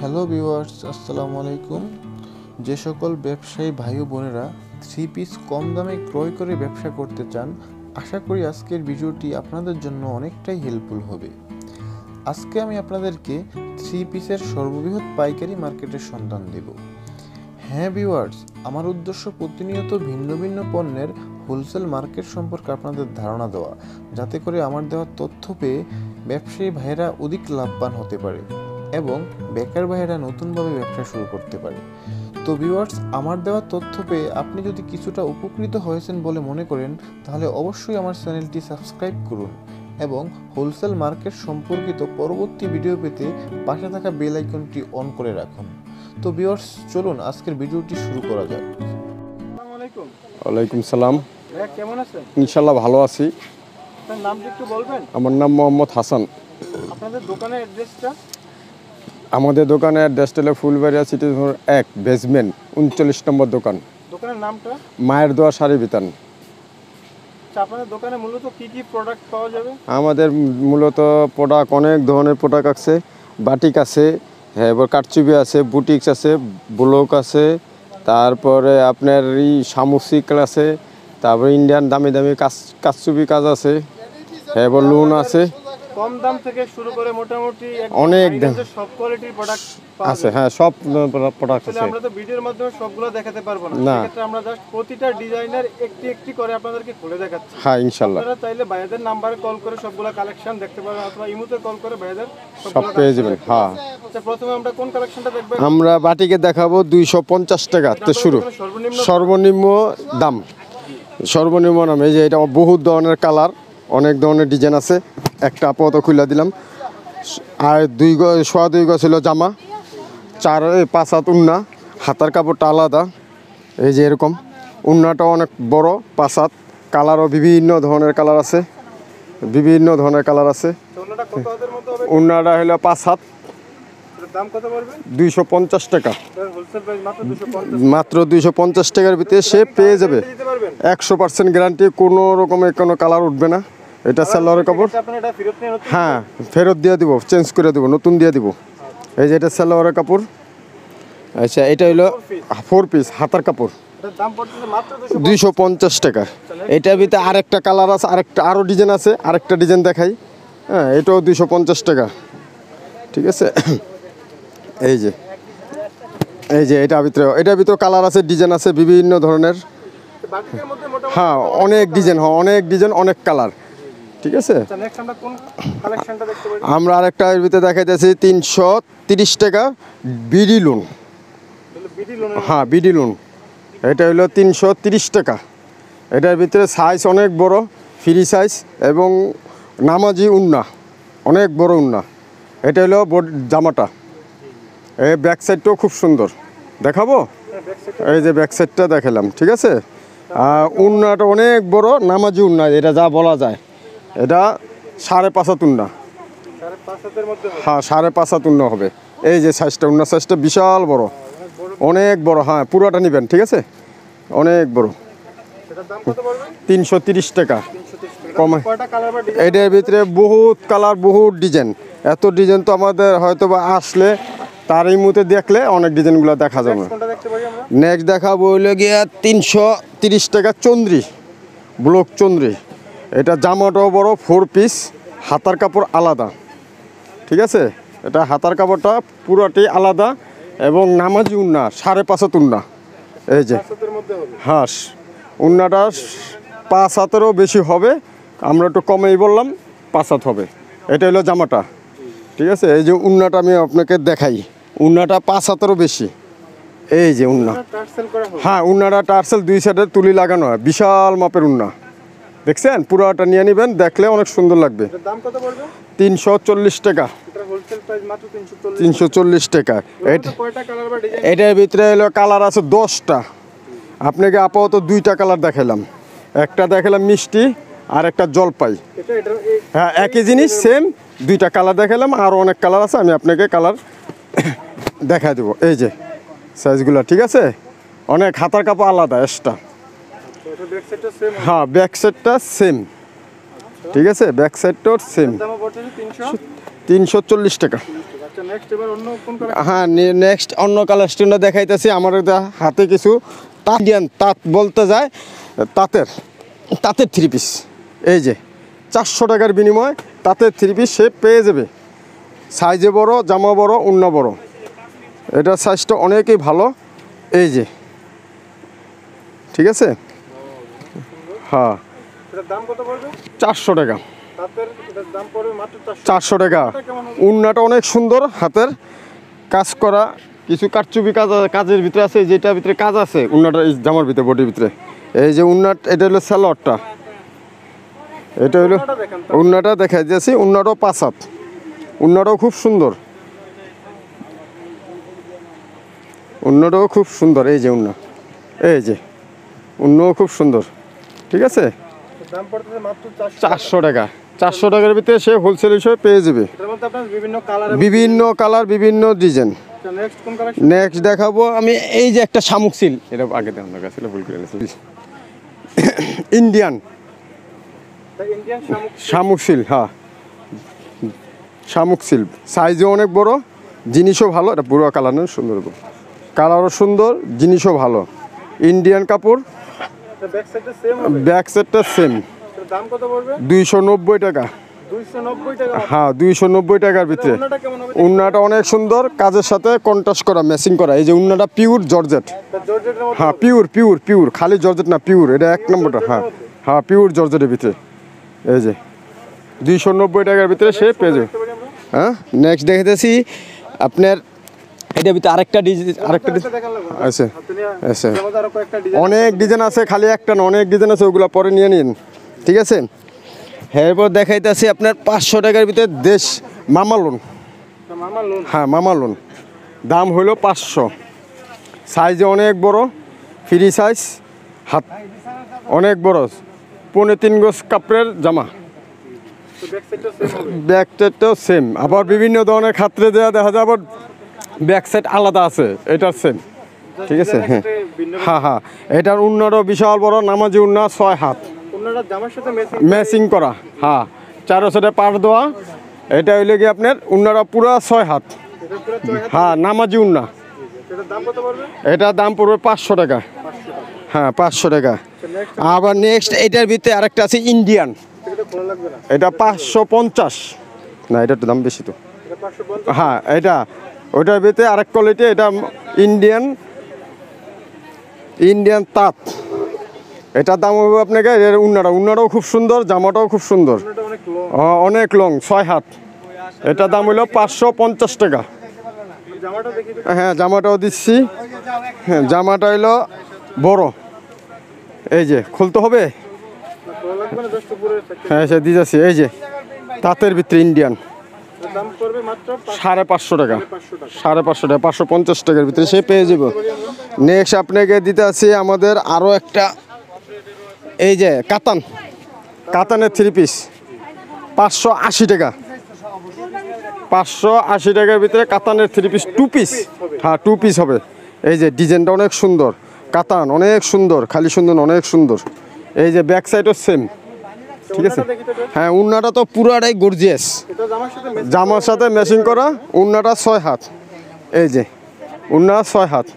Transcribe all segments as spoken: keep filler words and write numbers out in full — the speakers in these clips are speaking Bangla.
হ্যালো ভিউয়ার্স, আসসালামু আলাইকুম। যে সকল ব্যবসায়ী ভাই ও বোনেরা থ্রি পিস কম দামে ক্রয় করে ব্যবসা করতে চান, আশা করি আজকের ভিডিওটি আপনাদের জন্য অনেকটাই হেল্পফুল হবে। আজকে আমি আপনাদেরকে থ্রি পিসের সর্ববৃহৎ পাইকারি মার্কেটের সন্ধান দেব। হ্যাঁ ভিউয়ার্স, আমার উদ্দেশ্য প্রতিনিয়ত ভিন্ন ভিন্ন পণ্যের হোলসেল মার্কেট সম্পর্কে আপনাদের ধারণা দেওয়া, যাতে করে আমার দেওয়া তথ্য পেয়ে ব্যবসায়ী ভাইয়েরা অধিক লাভবান হতে পারে এবং বেকার ভাইয়েরা নতুনভাবে ব্যবসা শুরু করতে পারে। তো ভিউয়ার্স, আমার দেওয়া তথ্য পেয়ে আপনি যদি কিছুটা উপকৃত হয়েছেন বলে মনে করেন, তাহলে অবশ্যই আমার চ্যানেলটি সাবস্ক্রাইব করুন এবং হোলসেল মার্কেট সম্পর্কিত পরবর্তী ভিডিও পেতে পাশে থাকা বেল আইকনটি অন করে রাখুন। তো ভিউয়ার্স, চলুন আজকের ভিডিওটি শুরু করা যাক। আসসালামু আলাইকুম। ওয়ালাইকুম সালাম। ভাইয়া কেমন আছেন? ইনশাল্লাহ ভালো আছি। আপনার নামটা একটু বলবেন? আমার নাম মোহাম্মদ হাসান। আপনাদের দোকানের অ্যাড্রেসটা? আমাদের দোকানের অ্যাড্রেসটা হলো ফুলবাড়িয়া সিটি এক বেসমেন্ট উনচল্লিশ নম্বর দোকান। দোকানের নামটা? মায়ের দোয়া শাড়ি বিতান। আচ্ছা, আপনাদের দোকানে মূলত কি কি প্রোডাক্ট পাওয়া যাবে? আমাদের মূলত প্রোডাক্ট অনেক ধরনের প্রোডাক্ট আছে। বাটিক আছে, হ্যাঁ, এবার কারচুপি আছে, বুটিক্স আছে, ব্লক আছে, তারপরে আপনার এই সামুসিক আছে, তারপরে ইন্ডিয়ান দামি দামি কাজ কারচুপি কাজ আছে, হ্যাঁ, এবার লোন আছে। কম দাম থেকে শুরু করে মোটামুটি অনেক দাম সব কোয়ালিটির প্রোডাক্ট আছে। হ্যাঁ, সব প্রোডাক্ট আছে। আমরা তো ভিডিওর মাধ্যমে সবগুলো দেখাতে পারবো না, না, সেক্ষেত্রে আমরা জাস্ট প্রতিটা ডিজাইনের একটি একটি করে আপনাদেরকে খুলে দেখাচ্ছি। হ্যাঁ, ইনশাআল্লাহ আপনারা চাইলে ভাইয়াদের নাম্বারে কল করে সবগুলো কালেকশন দেখতে পারেন, অথবা ইমোতে কল করে ভাইয়াদের সব পেয়ে যাবেন। হ্যাঁ, আচ্ছা, প্রথমে আমরা কোন কালেকশনটা দেখব? আমরা বাটিকে দেখাবো দুইশো পঞ্চাশ টাকা তো শুরু, সর্বনিম্ন দাম, সর্বনিম্ন দাম। এই যে এটা বহুত ধরনের কালার, অনেক ধরনের ডিজাইন আছে। একটা আপাতত খুলে দিলাম। আর দুই গ সোয়া দুই গজ ছিল জামা, চার পাঁচ হাত উন্না, হাতার কাপড়টা আলাদা। এই যে এরকম উন্নাটা অনেক বড়, পাঁচ হাত, কালারও বিভিন্ন ধরনের কালার আছে, বিভিন্ন ধরনের কালার আছে। উন্নাটা হলো পাঁচ হাত, দাম কত পড়বে? দুইশো পঞ্চাশ টাকা, হোলসেল প্রাইস মাত্র দুইশো পঞ্চাশ। মাত্র দুইশো পঞ্চাশ টাকার ভিতরে সে পেয়ে যাবে। একশো পার্সেন্ট গ্যারান্টি, কোনো রকমের কোনো কালার উঠবে না। এটা সালোয়ারের কাপড়। হ্যাঁ, ফেরত দিয়ে দিব, চেঞ্জ করে দেবো, নতুন দিয়ে দিব। এই যে এটা সালোয়ারের কাপড়। আচ্ছা, এটা হলো ফোর পিস হাতার কাপড়, দুইশো পঞ্চাশ টাকা। এটার ভিতরে আরেকটা কালার আছে, আরেকটা আরও ডিজাইন আছে, আরেকটা ডিজাইন দেখাই। হ্যাঁ, এটাও দুইশো পঞ্চাশ টাকা, ঠিক আছে। এই যে এই যে এটার ভিতরে এটার ভিতরে কালার আছে, ডিজাইন আছে বিভিন্ন ধরনের। হ্যাঁ, অনেক ডিজাইন, হ্যাঁ অনেক ডিজাইন, অনেক কালার, ঠিক আছে। আমরা আরেকটা এর ভিতরে দেখাইতেছি তিনশো তিরিশ টাকা বিডি লোন। হ্যাঁ, বিডি লোন, এটা হলো তিনশো তিরিশ টাকা। এটার ভিতরে সাইজ অনেক বড়, ফ্রি সাইজ এবং নামাজি উন্না, অনেক বড় উন্না। এটা হলো জামাটা। এই ব্যাক সাইডটাও খুব সুন্দর, দেখাবো। এই যে ব্যাক সাইডটা দেখালাম, ঠিক আছে। আর উন্নাটা অনেক বড়, নামাজি উন্না, এটা যা বলা যায়। এটা সাড়ে পাঁচ হাত উন্না। হ্যাঁ, সাড়ে পাঁচ হাত উন্না হবে। এই যে সাইজটা, উন্না সাইজটা বিশাল বড়, অনেক বড়। হ্যাঁ, পুরোটা নেবেন, ঠিক আছে, অনেক বড়। তিনশো তিরিশ টাকা কমে। এটার ভিতরে বহুত কালার, বহুত ডিজাইন। এত ডিজাইন তো আমাদের হয়তো বা আসলে তার এই মুহূর্তে দেখলে অনেক ডিজাইনগুলো দেখা যাবে। নেক্সট দেখাবো হইলে গিয়া তিনশো তিরিশ টাকা চন্দ্রি, ব্লক চন্দ্রি। এটা জামাটাও বড়, ফোর পিস, হাতার কাপড় আলাদা, ঠিক আছে। এটা হাতার কাপড়টা পুরোটি আলাদা এবং নামাজি উন্না, সাড়ে পাঁচ হাত উন্না। এই যে হ্যাঁ, উন্নাটা পাঁচ হাতেরও বেশি হবে, আমরা একটু কমেই বললাম, পাঁচ হাত হবে। এটা হলো জামাটা, ঠিক আছে। এই যে উন্নাটা আমি আপনাকে দেখাই, উন্নাটা পাঁচ হাতেরও বেশি। এই যে উন্না, হ্যাঁ, উন্নাটা টার্সেল দুই সাইডে তুলি লাগানো হয়, বিশাল মাপের উন্না, দেখছেন। পুরোটা নিয়ে নেবেন, দেখলে অনেক সুন্দর লাগবে। তিনশো চল্লিশ টাকা, তিনশো চল্লিশ টাকা। এটার ভিতরে হলো কালার আছে দশটা, আপনাকে আপাতত দুইটা কালার দেখালাম। একটা দেখালাম মিষ্টি, আর একটা জলপাই। হ্যাঁ, একই জিনিস, সেম দুইটা কালার দেখালাম, আরও অনেক কালার আছে, আমি আপনাকে কালার দেখা দেবো। এই যে সাইজগুলো, ঠিক আছে। অনেক হাতার কাপড় আলাদা এক্সট্রা। হ্যাঁ, ব্যাক সাইডটা সেম, ঠিক আছে, ব্যাক সাইডটাও সেম। তিনশো চল্লিশ টাকা। আচ্ছা নেক্সট এবার অন্য কোন কালার? হ্যাঁ নেক্সট অন্য কালার স্টোনটা দেখাইতেছি। আমার এটা হাতে কিছু ইন্ডিয়ান তাঁত বলতে যায়, তাঁতের তাঁতের থ্রি পিস। এই যে চারশো টাকার বিনিময়ে তাঁতের থ্রি পিস সে পেয়ে যাবে। সাইজে বড়, জামা বড়, উন্না বড়। এটার সাইজটা অনেকই ভালো। এই যে ঠিক আছে। হ্যাঁ এটার দাম কত পড়বে? চারশো টাকা। তাদের এটার দাম পড়বে মাত্র চারশো। চারশো টাকা। উন্নাটা অনেক সুন্দর, হাতের কাজ করা, কিছু কারচুপি কাজ কাজের ভিতরে আছে, যেটার ভিতরে কাজ আছে উন্নাটা এই জামার ভিতরে, বডির ভিতরে। এই যে উন্নাট, এটা হলো সালোয়ারটা, এটা হলো উন্নাটা দেখাই দিয়েছি। উন্নাটাও পাঁচ হাত, উন্নাটাও খুব সুন্দর, উন্নাটাও খুব সুন্দর। এই যে উন্না, এই যে উন্নাও খুব সুন্দর। ঠিক আছে, দাম পড়তেছে মাত্র চারশো। চারশো টাকা। চারশো টাকার ভিতরে সে হোলসেল হিসেবে পেয়ে যাবে। এটার মধ্যে আপনার বিভিন্ন কালার, বিভিন্ন কালার, বিভিন্ন ডিজাইন। নেক্সট কোন কালার? নেক্সট দেখাবো আমি এই যে একটা শামুক সিল, এটা আগে দেখানোর কাছে ভুল করে গেছি। ইন্ডিয়ান ইন্ডিয়ান শামুক। শামুক সিল, হ্যাঁ শামুক সিল। সাইজও অনেক বড়, জিনিসও ভালো। এটা পুরো কালার না, সুন্দর কালারও সুন্দর, জিনিসও ভালো। ইন্ডিয়ান কাপড়। ব্যাক সাইডটা সেম হবে? ব্যাক সাইডটা সেম। এর দাম কত পড়বে? দুইশো নব্বই টাকা। দুইশো নব্বই টাকা? হ্যাঁ দুইশো নব্বই টাকার ভিতরে। উন্নাটা কেমন হবে? উন্নাটা অনেক সুন্দর, কাজের সাথে কন্ট্রাস্ট করা, ম্যাচিং করা। এই যে উন্নাটা পিওর জর্জেট। জর্জেটের মধ্যে? হ্যাঁ পিওর পিওর পিওর, খালি জর্জেট না, পিওর। এটা এক নম্বরটা। হ্যাঁ হ্যাঁ পিওর জর্জেটের ভিতরে। এই যে দুইশো নব্বই টাকার ভিতরে সে পেয়ে যাবে। হ্যাঁ নেক্সট দেখাইতেছি আপনার এটার ভিতরে আরেকটা ডিজাইন, আরেকটা আছে আছে অনেক ডিজাইন আছে, খালি একটা না, অনেক ডিজাইন আছে, ওগুলো পরে নিয়ে নিন। ঠিক আছে, এরপর দেখাইতেছি আপনার পাঁচশো টাকার ভিতরে দেশ মামা লোন। হ্যাঁ মামা লোন, দাম হলো পাঁচশো। সাইজে অনেক বড়, ফ্রি সাইজ, হাত অনেক বড়, পৌনে তিন গজ কাপড়ের জামা। ব্যাক সাইডটাও সেম। আবার বিভিন্ন ধরনের খাত্রে দেওয়া দেখা যায়, আবার ব্যাক সাইড আলাদা আছে, এটার সেম। ঠিক আছে, হ্যাঁ হ্যাঁ হ্যাঁ এটার উন্নাটাও বিশাল বড়, নামাজি উন্না, ছয় হাত, ম্যাচিং করা। হ্যাঁ চারো সাইডে পার দেওয়া। এটা হইলে কি আপনার উন্নাটা পুরো ছয় হাত। হ্যাঁ নামাজি উন্না। এটার দাম পড়বে পাঁচশো টাকা। হ্যাঁ পাঁচশো টাকা। আবার নেক্সট এটার ভিতরে আরেকটা আছে ইন্ডিয়ান, এটা পাঁচশো পঞ্চাশ। না এটার দাম বেশি তো। হ্যাঁ এটা ওইটার ভিতরে আরেক কোয়ালিটি, এটা ইন্ডিয়ান ইন্ডিয়ান তাঁত। এটার দাম হবে আপনাকে, এর উন্নাটা উন্নাটাও খুব সুন্দর, জামাটাও খুব সুন্দর, অনেক লং, ছয় হাত। এটার দাম হলো পাঁচশো পঞ্চাশ টাকা। হ্যাঁ জামাটাও দিচ্ছি। হ্যাঁ জামাটা হইলো বড়, এই যে খুলতে হবে। হ্যাঁ সে দিয়ে যাচ্ছি। এই যে তাঁতের ভিতরে ইন্ডিয়ান, সাড়ে পাঁচশো টাকা। সাড়ে পাঁচশো টাকা, পাঁচশো পঞ্চাশ টাকার ভিতরে সে পেয়ে যাব। নেক্সট আপনাকে দিতে আছি আমাদের আরও একটা, এই যে কাতান, কাতানের থ্রি পিস, পাঁচশো আশি টাকা। পাঁচশো আশি টাকার ভিতরে কাতানের থ্রি পিস, টু পিস। হ্যাঁ টু পিস হবে। এই যে ডিজাইনটা অনেক সুন্দর, কাতান অনেক সুন্দর, খালি সুন্দর অনেক সুন্দর। এই যে ব্যাক সাইডও সেম। ঠিক আছে, হ্যাঁ উন্নাটা তো পুরাটাই গর্জিয়াস, জামার সাথে ম্যাচিং করা। উন্নাটা ছয় হাত, এই যে উন্না ছয় হাত,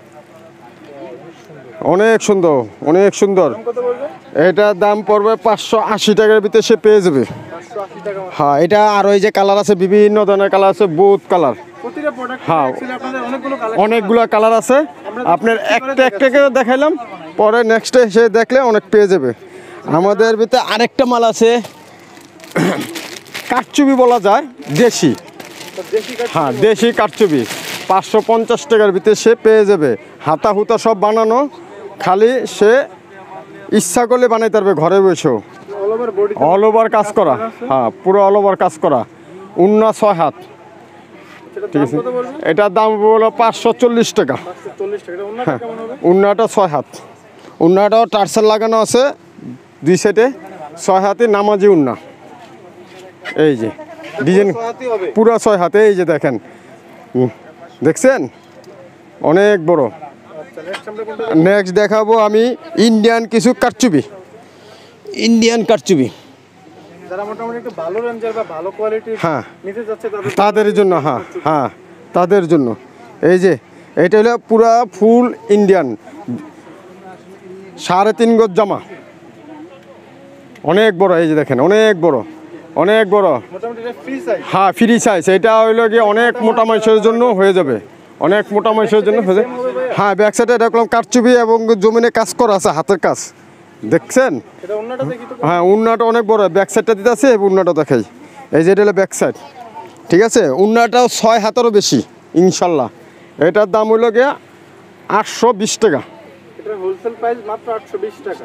অনেক সুন্দর, অনেক সুন্দর। এটার দাম পড়বে পাঁচশো আশি টাকার ভিতরে সে পেয়ে যাবে। হ্যাঁ এটা আর ওই যে কালার আছে, বিভিন্ন ধরনের কালার আছে, বহুত কালার। হ্যাঁ অনেকগুলো কালার আছে, আপনার একটা একটা করে দেখাইলাম, পরে নেক্সটে সে দেখলে অনেক পেয়ে যাবে। আমাদের ভিতরে আরেকটা মাল আছে, কাঠচুবি বলা যায়, দেশি। হ্যাঁ দেশি কাঠচুবি, পাঁচশো পঞ্চাশ টাকার ভিতরে সে পেয়ে যাবে। হাতা হুতা সব বানানো, খালি সে ইচ্ছা করলে বানাইতে পারবে ঘরে বসেও। অল ওভার কাজ করা, হ্যাঁ পুরো অল ওভার কাজ করা। উন্না ছয় হাত। ঠিক আছে, এটার দাম হলো পাঁচশো চল্লিশ টাকা। হ্যাঁ উন্নাটা ছয় হাত, উন্নাটাও টার্সেল লাগানো আছে দুই সাইডে, ছয় হাতে নামাজি উন্না। এই যে ডিজাইন পুরো ছয় হাতে, এই যে দেখেন, দেখছেন অনেক বড়। নেক্সট দেখাবো আমি ইন্ডিয়ান কিছু কারচুপি, ইন্ডিয়ান কারচুপি। যারা মোটামুটি একটু ভালো রেঞ্জের বা ভালো কোয়ালিটির হ্যাঁ নিতে যাচ্ছে তাদের তাদের জন্য, হ্যাঁ হ্যাঁ তাদের জন্য। এই যে এটা হলো পুরা ফুল ইন্ডিয়ান, সাড়ে তিন গজ জামা, অনেক বড়। এই যে দেখেন অনেক বড়, অনেক বড়। মোটামুটি এটা ফ্রি সাইজ। হ্যাঁ ফ্রি সাইজ। এটা হইলো গিয়ে অনেক মোটা মানুষের জন্য হয়ে যাবে, অনেক মোটা মানুষের জন্য হয়ে যাবে। হ্যাঁ ব্যাক সাইডে এটা করলাম কারচুপি এবং জমিনে কাজ করা আছে, হাতের কাজ দেখছেন। এটা ওন্নাটা দেখি তো। হ্যাঁ উন্নাটা অনেক বড়, ব্যাক সাইডটা দিতে আছে, উন্নাটা দেখাই। এই যে এটা হলো ব্যাক সাইড, ঠিক আছে। উন্নাটাও ছয় হাতেরও বেশি ইনশাল্লাহ। এটার দাম হইলো গিয়ে আটশো বিশ টাকা। এটার হোলসেল প্রাইস মাত্র আটশো বিশ টাকা।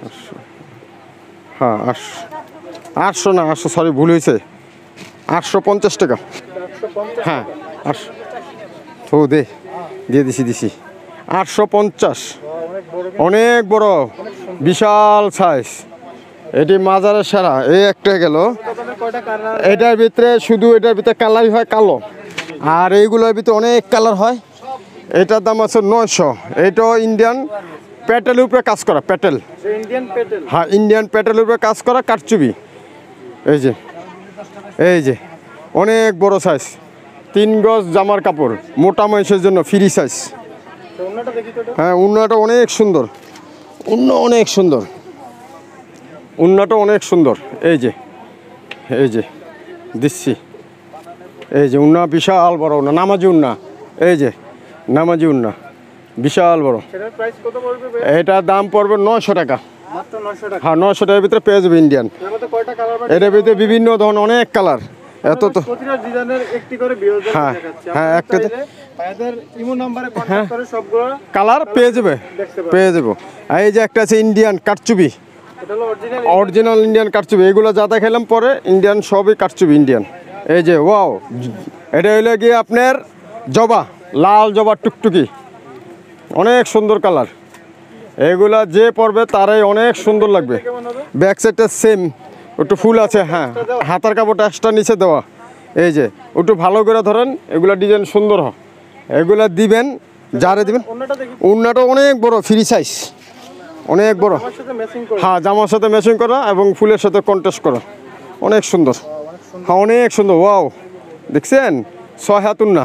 হ্যাঁ আটশো আটশো না আটশো সরি ভুল হয়েছে, আটশো পঞ্চাশ টাকা। একশো পঞ্চাশ। হ্যাঁ আটশো তো দে দিয়ে দিছি দিছি আটশো পঞ্চাশ। অনেক বড়। অনেক বড়, বিশাল সাইজ। এটি মাজারের সেরা। এই একটা গেল। আপনাদের কয়টা কালার? এটার ভিতরে শুধু এটার ভিতরে কালারই হয় কালো, আর এইগুলোর ভিতরে অনেক কালার হয়। এটার দাম আছে নয়শো। এটাও ইন্ডিয়ান প্যাটেলের উপরে কাজ করা, প্যাটেল। ইন্ডিয়ান পেটেল। হ্যাঁ ইন্ডিয়ান প্যাটেলের উপরে কাজ করা কারচুপি। এই যে এই যে অনেক বড় সাইজ, তিন গজ জামার কাপড়, মোটা মানুষের জন্য ফ্রি সাইজ। ওন্নাটা দেখি তো এটা। হ্যাঁ উন্নাটা অনেক সুন্দর, উন্ন অনেক সুন্দর, উন্নাটা অনেক সুন্দর। এই যে এই যে দিচ্ছি, এই যে উন্না বিশাল বড় উন্না, নামাজি উন্না। এই যে নামাজি উন্না বিশাল বড়। সেটার প্রাইস কত পড়বে ভাই? এটার দাম পড়বে নয়শো টাকা। মাত্র নয়শো টাকা। হ্যাঁ নয়শো টাকার ভিতরে পেয়ে যাবে ইন্ডিয়ান। এর মধ্যে কয়টা কালার বা এটার ভিতরে বিভিন্ন ধরনের অনেক কালার, এত তো। প্রতিটা ডিজাইনের একটি করে ভিউয়ারদের হ্যাঁ, দেখাচ্ছি। হ্যাঁ, আপনারা একটা- চাইলে ভাইয়াদের ইমো নম্বরে কন্টাক্ট করে সবগুলো কালার পেয়ে যাবে, দেখতে পাবেন। পেয়ে যাবো। আর এই যে একটা আছে ইন্ডিয়ান কারচুপি, এটা হলো অরিজিনাল। অরিজিনাল ইন্ডিয়ান কারচুপি। এগুলো যা দেখাইলাম পরে ইন্ডিয়ান, সবই কারচুপি ইন্ডিয়ান। এই যে ওয়াও, এটা হইলো গিয়ে আপনার জবা, লাল জবা টুকটুকি, অনেক সুন্দর কালার। এগুলা যে পরবে তারাই অনেক সুন্দর লাগবে। কেমন হবে? ব্যাক সাইডটা সেম, একটু ফুল আছে। হ্যাঁ হাতার কাপড়টা এক্সট্রা নিচে দেওয়া। এই যে একটু ভালো করে ধরেন, এগুলা ডিজাইন সুন্দর হয়, এগুলা দিবেন যারে দিবেন। ওন্নাটা দেখি। উন্নাটা অনেক বড়, ফ্রি সাইজ, অনেক বড়। আমার সাথে ম্যাচিং করে। হ্যাঁ জামার সাথে ম্যাচিং করা এবং ফুলের সাথে কন্ট্রাস্ট করা, অনেক সুন্দর। হ্যাঁ অনেক সুন্দর। ওয়াও দেখছেন, ছয় হাত উন্না,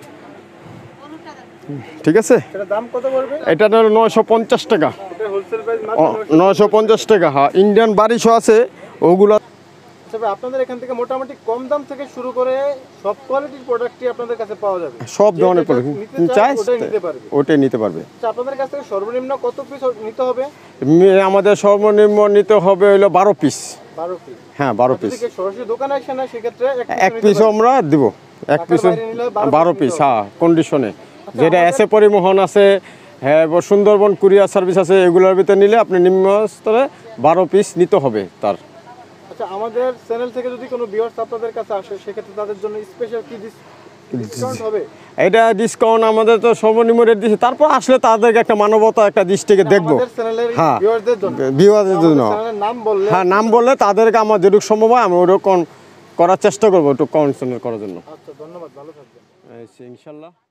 ঠিক আছে। এটার দাম কত পড়বে? এটা হলো নয়শো পঞ্চাশ টাকা। এটা হোলসেল প্রাইস মাত্র নয়শো। নয়শো পঞ্চাশ টাকা। হ্যাঁ ইন্ডিয়ান বারিশও আছে ওগুলো। তবে আপনাদের এখান থেকে মোটামুটি কম দাম থেকে শুরু করে সব কোয়ালিটির প্রোডাক্টই আপনাদের কাছে পাওয়া যাবে। সব ধরনের যেটা প্রোডাক্ট নিতে চাই চায় ওটাই নিতে পারবে। ওটাই নিতে পারবে। আচ্ছা, আপনাদের কাছ থেকে সর্বনিম্ন কত পিস নিতে হবে? মে- আমাদের সর্বনিম্ন নিতে হবে হলো বারো পিস। বারো পিস। হ্যাঁ বারো পিস। যদি কেউ সরাসরি দোকানে আসে না সেক্ষেত্রে এক এক পিস পিসও আমরা দিব, এক ঢাকার পিস বাইরে নিলে বারো বারো পিস পিস। নিতে হ্যাঁ কন্ডিশনে, যেটা আমাদের- এসে পরিবহন আছে, হ্যাঁ এবার সুন্দরবন কুরিয়ার সার্ভিস আছে, এগুলোর ভিতরে নিলে আপনি নিম্ন স্তরে বারো পিস নিতে হবে তার। আচ্ছা, আমাদের চ্যানেল থেকে যদি কোনো ভিউয়ার্স আপনাদের কাছে আসে সেক্ষেত্রে তাদের জন্য স্পেশাল কি ডিসকাউন্ট হবে? এটা ডিসকাউন্ট আমাদের তো সর্বনিম্ন রেট দিচ্ছে, তারপর আসলে তাদেরকে একটা মানবতা একটা দৃষ্টিকে দেখবো। আমাদের চ্যানেলের হ্যাঁ ভিউয়ারদের জন্য। ভিউয়ারদের জন্য। আমাদের চ্যানেলের নাম বললে। হ্যাঁ নাম বললে তাদেরকে আমার যেটুকু সম্ভব হয় আমি ওরকম করার চেষ্টা করবো, একটু কনসার্ন করার জন্য। আচ্ছা, ধন্যবাদ, ভালো থাকবেন। ইনশাল্লাহ।